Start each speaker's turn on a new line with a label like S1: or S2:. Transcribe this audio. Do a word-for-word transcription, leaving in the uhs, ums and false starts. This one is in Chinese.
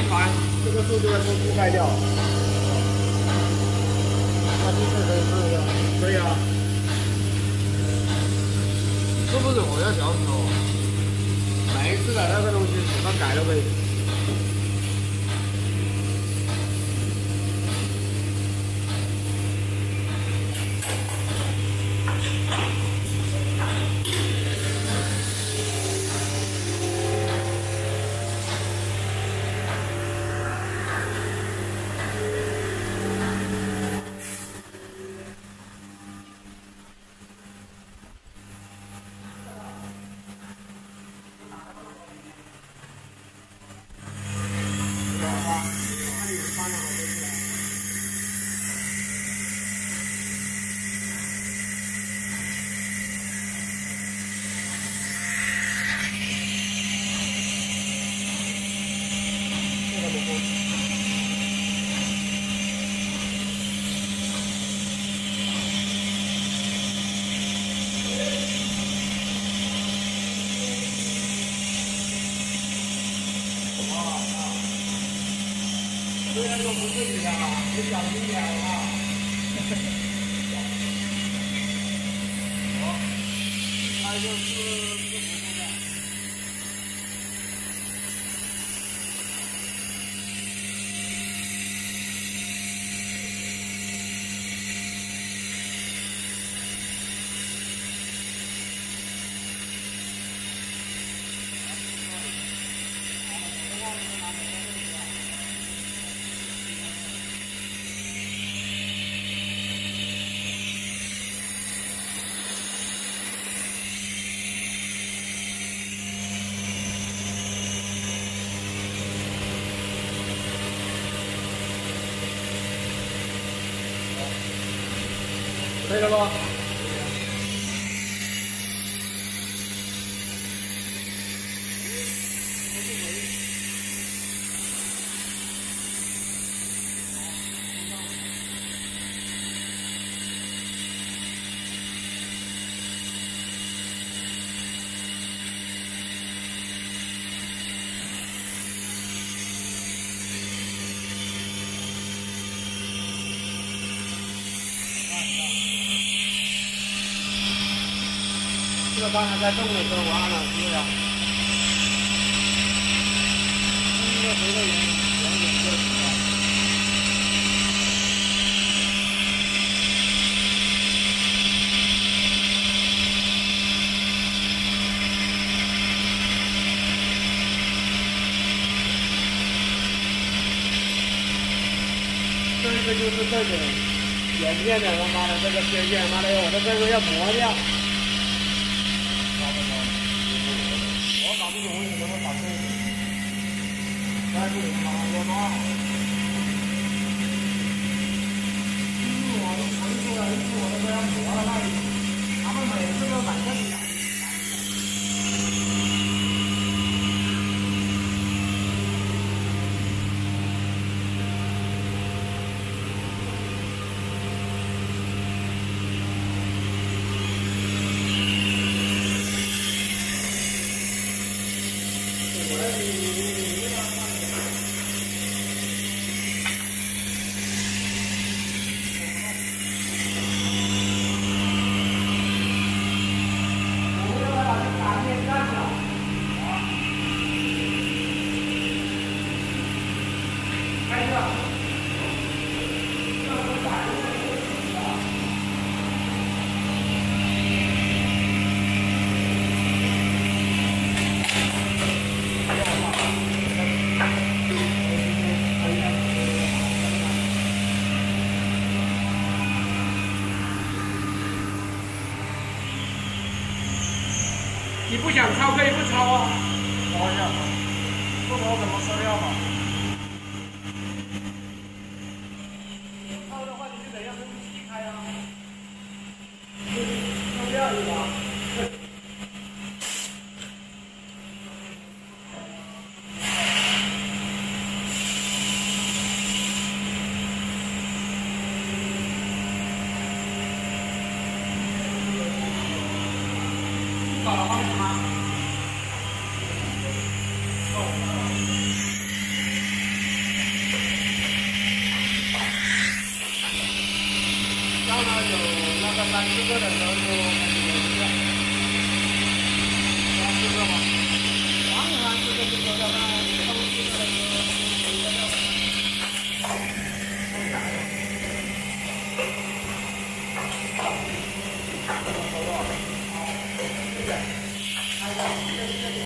S1: 传，这个树就会被覆盖掉。那这次可以试一下。可以啊。是不是我要调整哦？每一次的那个东西怎么改都可以。 虽然说不是你的啊，你小心点啊。好，它就是这个不的。可以了吧？这个刚才在动的时候我按了是呀，这个回的远远点就行了。这个就是这个眼片的他妈的这个边线，妈的我的这个要磨掉。 我搞不懂为什么会搞这个，但是他我妈，一我都回去了，一我都被他磨了那里，他们每次都反正改。 你不想抄可以不抄啊，抄一下，不抄怎么烧掉嘛？抄的话你就得要跟皮开啊，烧掉对吧？搞了吗？ 有那个三四个的时候就开始有一个，三四个嘛，黄牛三四个就说要不然凑四个的时候。